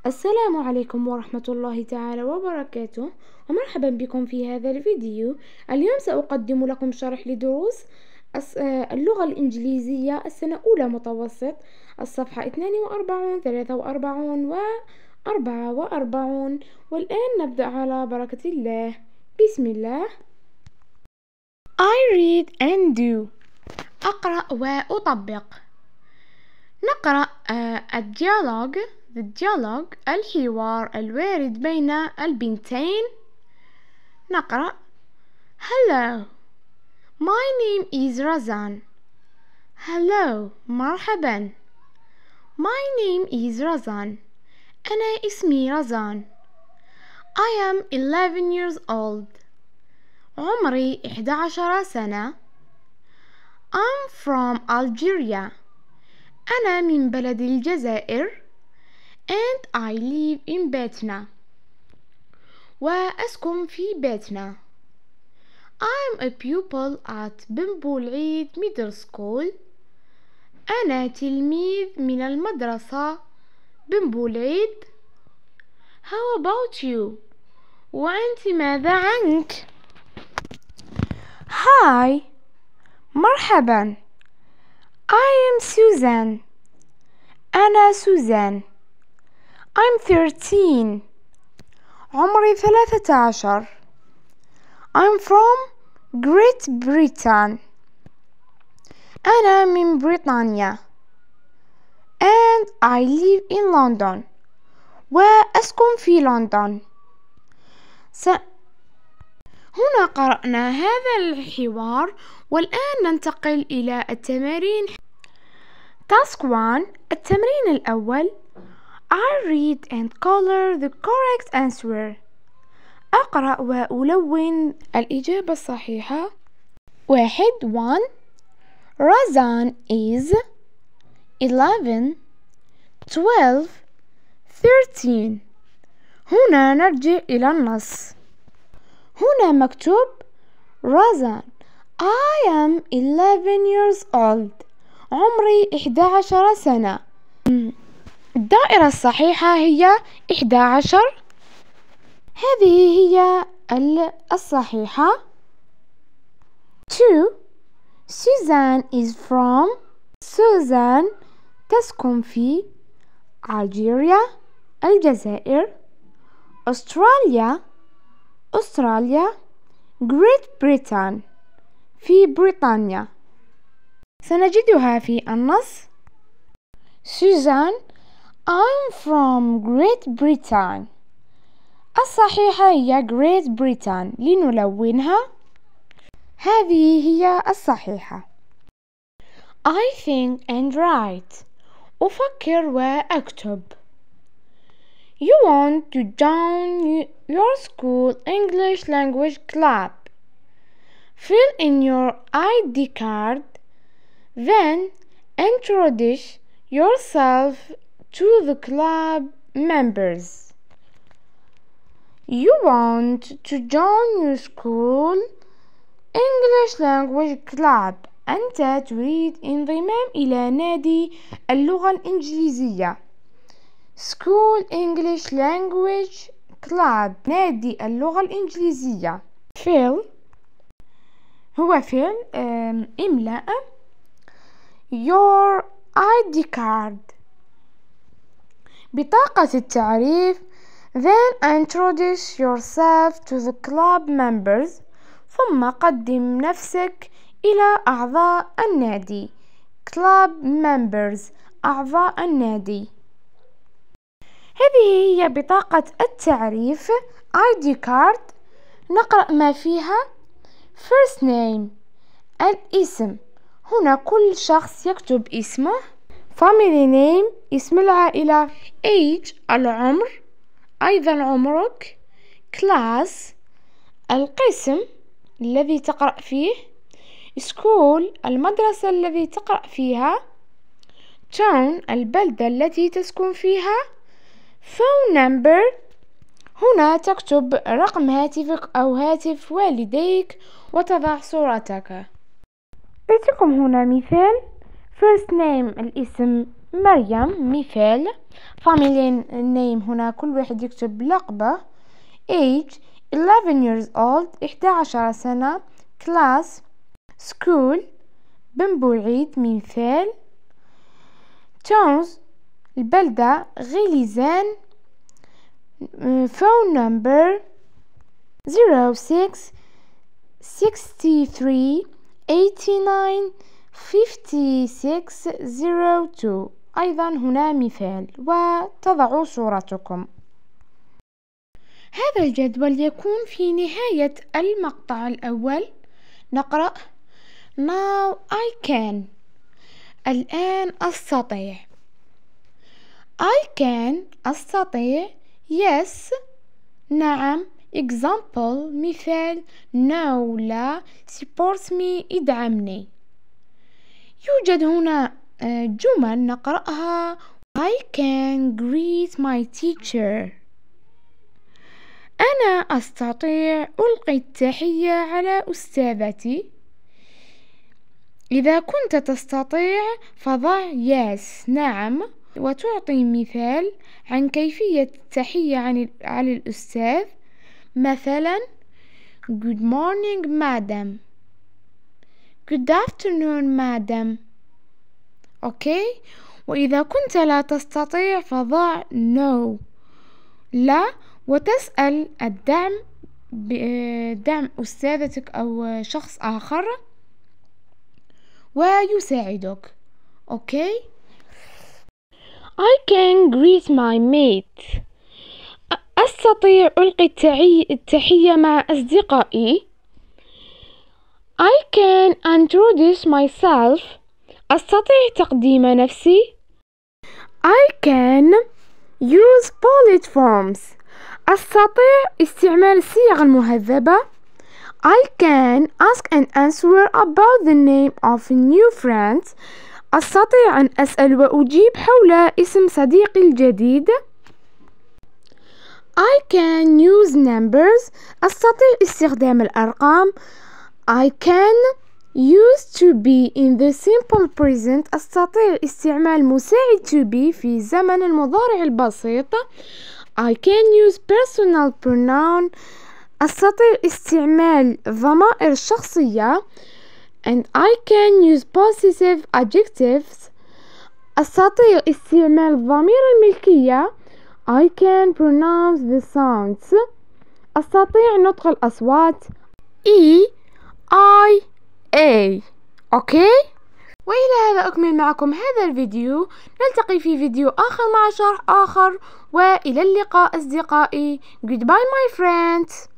السلام عليكم ورحمة الله تعالى وبركاته، ومرحبا بكم في هذا الفيديو. اليوم سأقدم لكم شرح لدروس اللغة الإنجليزية السنة أولى متوسط، الصفحة 42 43 و 44. والآن نبدأ على بركة الله. بسم الله. I read and do. أقرأ وأطبق. نقرأ الديالوج الحوار الوارد بين البنتين. نقرأ Hello, my name is Razan. Hello, مرحبا. My name is Razan. أنا اسمي رزان. I am 11 years old. عمري 11 سنة. I'm from Algeria. أنا من بلد الجزائر. And I live in بيتنا. وأسكن في بيتنا. I'm a pupil at بنبولعيد middle school. أنا تلميذ من المدرسة بنبولعيد. How about you? وأنت ماذا عنك؟ Hi, مرحبا. I am Susan. أنا سوزان. I'm 13. عمري 13. I'm from Great Britain. أنا من بريطانيا. And I live in London. وأسكن في لندن. هنا قرأنا هذا الحوار، والآن ننتقل إلى التمارين. Task 1. التمرين الأول. I read and color the correct answer. أقرأ وألون الإجابة الصحيحة. 1. Razan is 11 12 13. هنا نرجع إلى النص. هنا مكتوب Razan I am 11 years old. عمري 11 سنة. الدائرة الصحيحة هي 11. هذه هي الصحيحة. 2. Susan is from. سوزان تسكن في ألجيريا الجزائر. أستراليا. Great Britain في بريطانيا. سنجدها في النص. Susan I'm from Great Britain. الصحيحة هي Great Britain. لنلونها. هذه هي الصحيحة. I think and write. أفكر وأكتب. You want to join your school English language club. Fill in your ID card. Then introduce yourself to the club members. You want to join your school English language club. أنت تريد انضمام إلى نادي اللغة الإنجليزية. School English Language Club نادي اللغة الإنجليزية. Fill هو fill إملاء your ID card بطاقة التعريف. Then introduce yourself to the club members. ثم قدم نفسك إلى أعضاء النادي. Club members أعضاء النادي. هذه هي بطاقة التعريف ID card. نقرأ ما فيها. First name الاسم. هنا كل شخص يكتب اسمه. Family name اسم العائلة. Age العمر، أيضا عمرك. Class القسم الذي تقرأ فيه. School المدرسة التي تقرأ فيها. Town البلدة التي تسكن فيها. Phone number هنا تكتب رقم هاتفك أو هاتف والديك وتضع صورتك. أعطيكم هنا مثال. First name الاسم مريم مثال. family name هنا كل واحد يكتب لقبه. age 11 years old 11 سنة. class school بن بوعيد مثال. towns البلدة غليزان. phone number 06 63 89 56 02. أيضا هنا مثال، وتضع صورتكم. هذا الجدول يكون في نهاية المقطع الأول. نقرأ Now I can. الآن أستطيع. I can أستطيع. Yes نعم. example مثال. no لا. support me ادعمني. يوجد هنا جمل نقرأها. I can greet my teacher. أنا أستطيع ألقي التحية على أستاذتي. إذا كنت تستطيع فضع yes نعم، وتعطي مثال عن كيفية التحية على الأستاذ. مثلا good morning madam. good afternoon madam. أوكي. وإذا كنت لا تستطيع فضع no لا، وتسأل دعم أستاذتك أو شخص آخر ويساعدك. أوكي. I can greet my mate. أستطيع ألقي التحية مع أصدقائي. I can introduce myself. أستطيع تقديم نفسي. I can use polite forms. أستطيع استعمال الصيغ المهذبة. I can ask and answer about the name of new friends. أستطيع أن أسأل وأجيب حول اسم صديقي الجديد. I can use numbers. أستطيع استخدام الأرقام. I can use to be in the simple present. أستطيع استعمال مساعد to be في زمن المضارع البسيط. I can use personal pronoun. أستطيع استعمال ضمائر الشخصية. And I can use possessive adjectives. أستطيع استعمال ضمير الملكية. I can pronounce the sounds. أستطيع نطق الأصوات. E I A. أوكي. وإلى هذا أكمل معكم هذا الفيديو. نلتقي في فيديو آخر مع شرح آخر، وإلى اللقاء أصدقائي. Goodbye my friends.